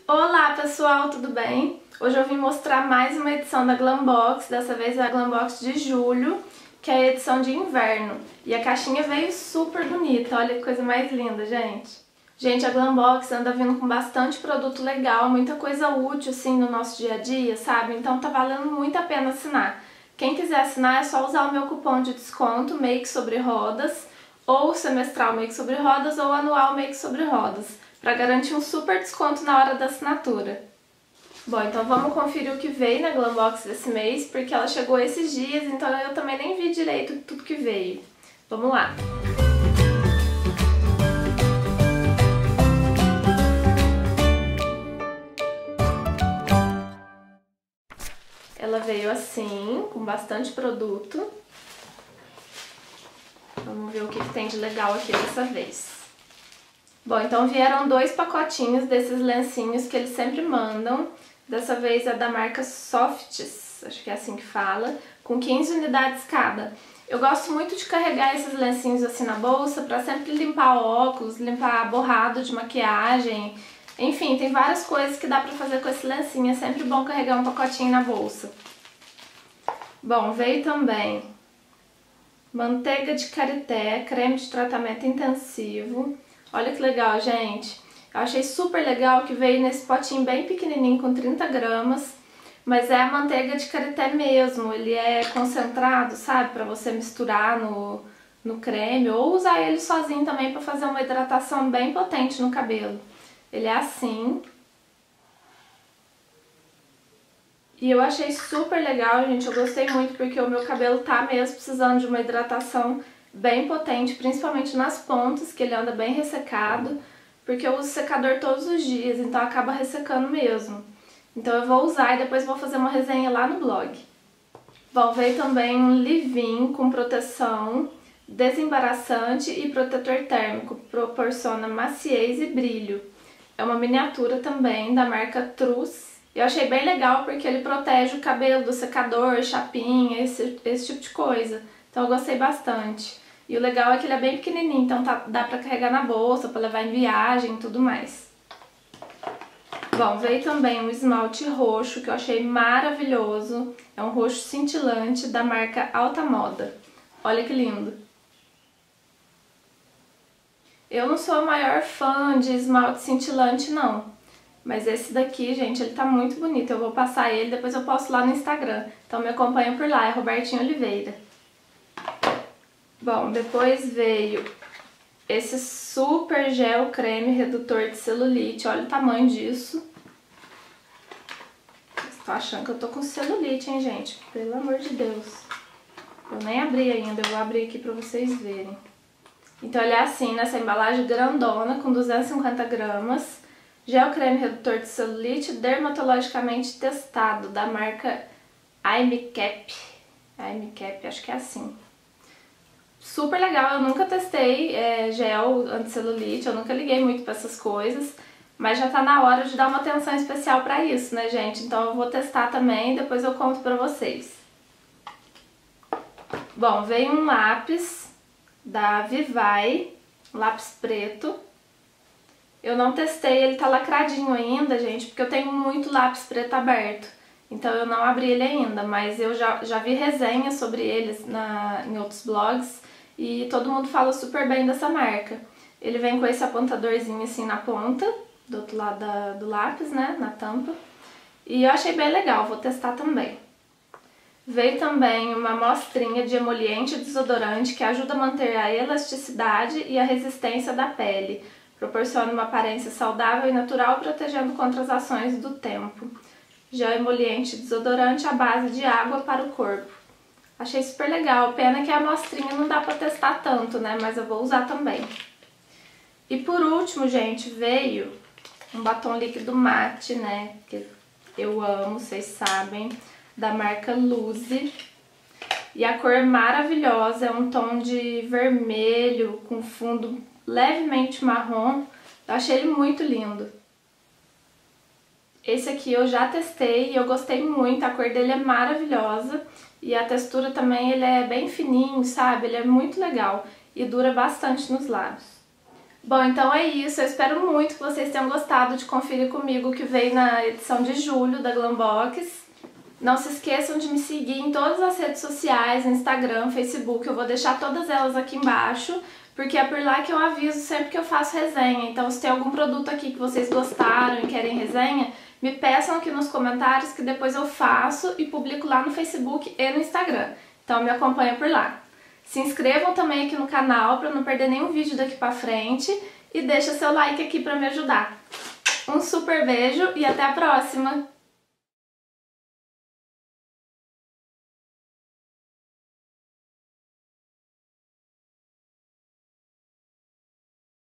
Olá pessoal, tudo bem? Hoje eu vim mostrar mais uma edição da Glambox, dessa vez é a Glambox de julho, que é a edição de inverno. E a caixinha veio super bonita, olha que coisa mais linda, gente. Gente, a Glambox anda vindo com bastante produto legal, muita coisa útil assim no nosso dia a dia, sabe? Então tá valendo muito a pena assinar. Quem quiser assinar é só usar o meu cupom de desconto Make Sobre Rodas, ou semestral Make Sobre Rodas, ou anual Make Sobre Rodas, para garantir um super desconto na hora da assinatura. Bom, então vamos conferir o que veio na Glambox desse mês, porque ela chegou esses dias, então eu também nem vi direito tudo que veio. Vamos lá! Ela veio assim, com bastante produto. Vamos ver o que tem de legal aqui dessa vez. Bom, então vieram 2 pacotinhos desses lencinhos que eles sempre mandam. Dessa vez é da marca Softs, acho que é assim que fala, com 15 unidades cada. Eu gosto muito de carregar esses lencinhos assim na bolsa pra sempre limpar óculos, limpar borrado de maquiagem. Enfim, tem várias coisas que dá pra fazer com esse lencinho, é sempre bom carregar um pacotinho na bolsa. Bom, veio também manteiga de karité, creme de tratamento intensivo. Olha que legal, gente. Eu achei super legal que veio nesse potinho bem pequenininho com 30 gramas, mas é a manteiga de karité mesmo, ele é concentrado, sabe, pra você misturar no creme ou usar ele sozinho também pra fazer uma hidratação bem potente no cabelo. Ele é assim. E eu achei super legal, gente, eu gostei muito porque o meu cabelo tá mesmo precisando de uma hidratação bem potente, principalmente nas pontas, que ele anda bem ressecado, porque eu uso secador todos os dias, então acaba ressecando mesmo. Então eu vou usar e depois vou fazer uma resenha lá no blog. Bom, veio também um leave-in com proteção, desembaraçante e protetor térmico, proporciona maciez e brilho. É uma miniatura também da marca Trus. Eu achei bem legal porque ele protege o cabelo do secador, chapinha, esse tipo de coisa. Então eu gostei bastante. E o legal é que ele é bem pequenininho, então dá pra carregar na bolsa, pra levar em viagem e tudo mais. Bom, veio também um esmalte roxo que eu achei maravilhoso. É um roxo cintilante da marca Alta Moda. Olha que lindo. Eu não sou a maior fã de esmalte cintilante não, mas esse daqui, gente, ele tá muito bonito. Eu vou passar ele, depois eu posto lá no Instagram. Então me acompanha por lá, é Robertinho Oliveira. Bom, depois veio esse super gel creme redutor de celulite. Olha o tamanho disso. Tô achando que eu tô com celulite, hein, gente? Pelo amor de Deus. Eu nem abri ainda, eu vou abrir aqui pra vocês verem. Então ele é assim, nessa embalagem grandona, com 250 gramas. Gel creme redutor de celulite dermatologicamente testado, da marca IMCAP. IMCAP, acho que é assim. Super legal, eu nunca testei gel anti-celulite, eu nunca liguei muito pra essas coisas. Mas já tá na hora de dar uma atenção especial pra isso, né, gente? Então eu vou testar também e depois eu conto pra vocês. Bom, veio um lápis da Vivai, um lápis preto. Eu não testei, ele tá lacradinho ainda, gente, porque eu tenho muito lápis preto aberto. Então eu não abri ele ainda, mas eu já vi resenhas sobre eles em outros blogs e todo mundo fala super bem dessa marca. Ele vem com esse apontadorzinho assim na ponta, do outro lado do lápis, né, na tampa. E eu achei bem legal, vou testar também. Veio também uma amostrinha de emoliente desodorante que ajuda a manter a elasticidade e a resistência da pele. Proporciona uma aparência saudável e natural, protegendo contra as ações do tempo. Gel emoliente desodorante à base de água para o corpo. Achei super legal, pena que a amostrinha não dá pra testar tanto, né, mas eu vou usar também. E por último, gente, veio um batom líquido mate, né, que eu amo, vocês sabem, da marca Luze. E a cor é maravilhosa, é um tom de vermelho com fundo levemente marrom. Eu achei ele muito lindo. Esse aqui eu já testei e eu gostei muito, a cor dele é maravilhosa. E a textura também, ele é bem fininho, sabe? Ele é muito legal e dura bastante nos lábios. Bom, então é isso. Eu espero muito que vocês tenham gostado de conferir comigo o que veio na edição de julho da Glambox. Não se esqueçam de me seguir em todas as redes sociais, Instagram, Facebook. Eu vou deixar todas elas aqui embaixo, porque é por lá que eu aviso sempre que eu faço resenha. Então, se tem algum produto aqui que vocês gostaram e querem resenha, me peçam aqui nos comentários que depois eu faço e publico lá no Facebook e no Instagram. Então, me acompanha por lá. Se inscrevam também aqui no canal para não perder nenhum vídeo daqui pra frente e deixa seu like aqui para me ajudar. Um super beijo e até a próxima!